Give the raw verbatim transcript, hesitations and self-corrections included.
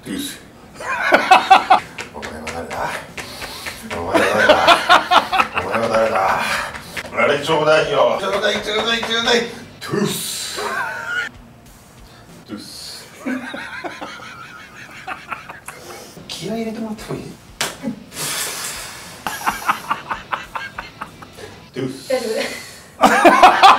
トゥースお前は誰だお前は誰だお前は誰だあれちょうだいよちょうだいちょうだいちょうだいトゥーストゥース気合い入れてもらってもいいトゥース大丈夫です